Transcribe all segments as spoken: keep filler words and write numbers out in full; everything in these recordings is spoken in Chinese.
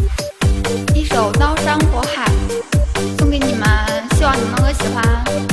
一首《刀山火海》送给你们，希望你们能够喜欢。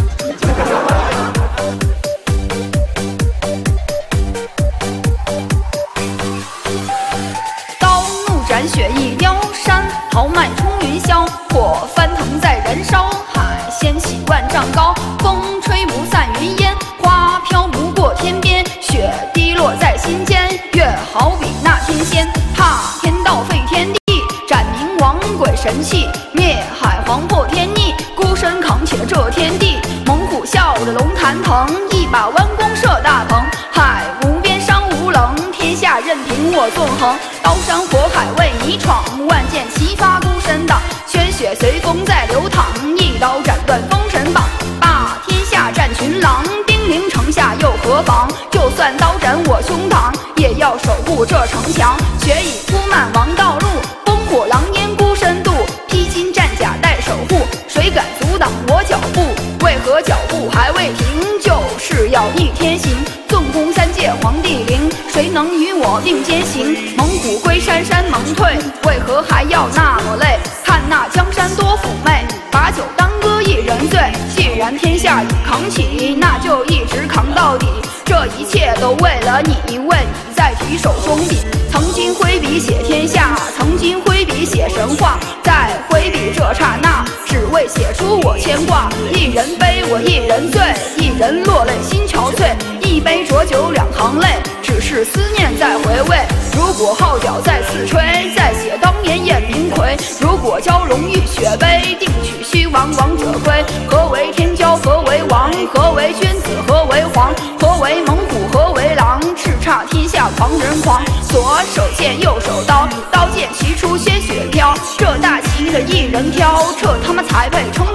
刀怒斩雪翼雕山，豪迈冲云霄，火翻腾在燃烧，海掀起万丈高，风吹不散云烟，花飘不过天边，雪滴落在心间，月好比那天仙，踏天道废天地，斩明亡鬼神器，灭海皇破天逆，孤身扛起了这天地。猛虎啸着龙潭腾，一把弯弓射大鹏，海无边山无棱，天下任凭我纵横。刀山火海为你闯，万箭齐发孤身挡，鲜血随风在流淌，一刀斩断封神榜，霸天下战群狼，兵临城下又何妨？就算刀斩我胸膛，也要守护这城墙。雪已铺满王道路，烽火狼烟孤身渡，披荆战甲待守护，谁敢阻挡我脚步？为何脚步还未停？就是要逆天行，纵攻三界皇帝陵，谁能与我并肩行？猛虎归山山盟退，为何还要那么累？看那江山多妩媚，把酒当歌一人醉。既然天下已扛起，那就一直扛到底。这一切都为了你，为你在提手中笔。曾经挥笔写天下，曾经挥笔写神话，在挥笔这刹那，只为写出我牵挂。一人悲我一人醉，一人落泪心憔悴。一杯浊酒两行泪，只是思念在回味。如果号角再次吹，再写当年雁鸣揆。如果交荣誉雪碑，定取虚王王者归。何为天骄何为王？何为君子何为皇？何为猛虎何为狼？叱咤天下狂人狂。左手剑右手刀，刀剑齐出鲜血飘。这大旗的一人挑，这他妈才配称